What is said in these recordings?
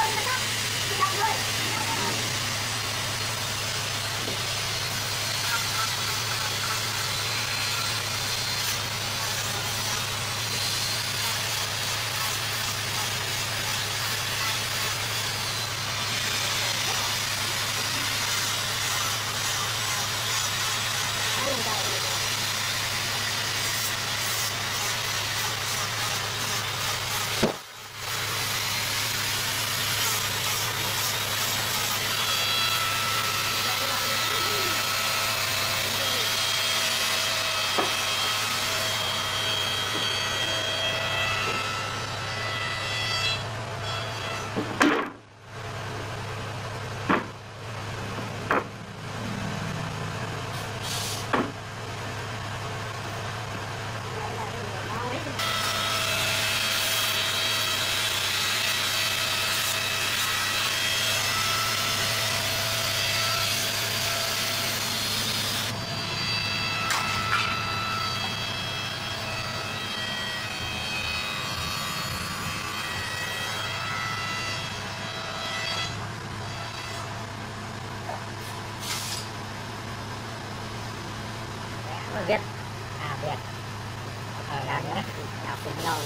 Việt Việt ở đó nữa học cùng nhau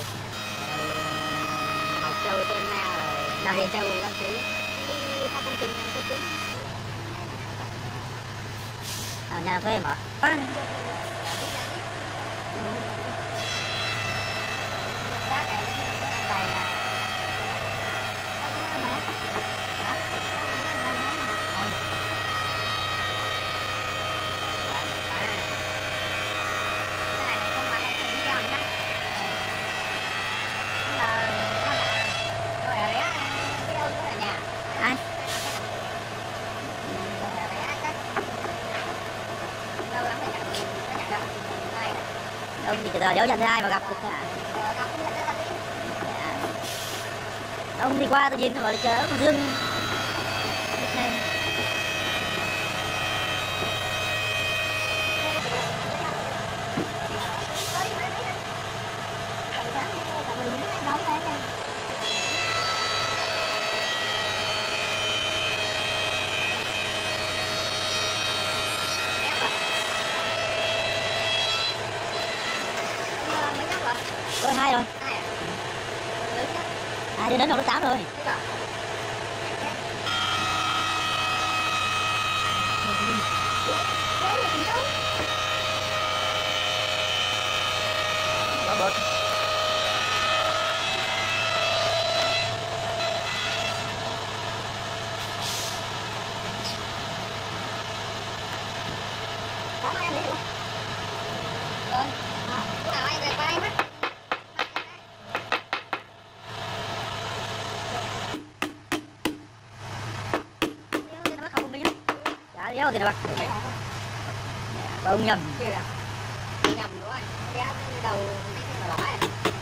học châu tên nào là Hiền Châu đăng ký các công trình công chứng ở nhà thuê mà ông thì từ giờ đéo nhận ra ai mà gặp được cả. Ông đi qua tôi nhìn rồi chớ con dưng rồi hai rồi hai đứa đến học lớp 8 rồi. Bột đéo thì là bông nhầm nhầm rồi đầu